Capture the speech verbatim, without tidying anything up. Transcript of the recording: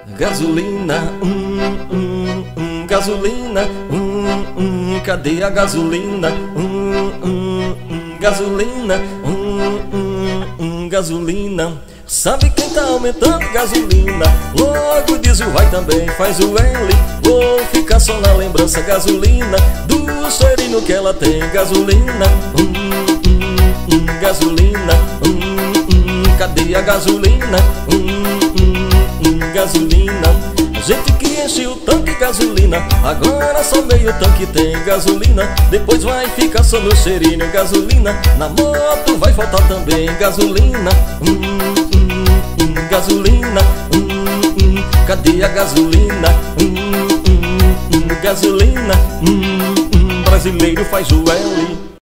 Gasolina, hum, hum, hum, gasolina, hum, hum, cadê a gasolina? Hum, hum, hum, gasolina, hum, hum, hum, gasolina. Sabe quem tá aumentando gasolina? Logo diz o vai também, faz o L. Vou ficar só na lembrança, gasolina, do cheirinho que ela tem. Gasolina, hum, hum, hum, gasolina, hum, hum, cadê a gasolina? Hum, hum, hum, gasolina. Gente que enche o tanque gasolina, agora só meio tanque tem gasolina. Depois vai ficar só no cheirinho, gasolina. Na moto vai faltar também gasolina. Hum, hum, hum, gasolina, hum, hum, cadê a gasolina? Hum, hum, hum, gasolina, hum, hum, brasileiro faz o L.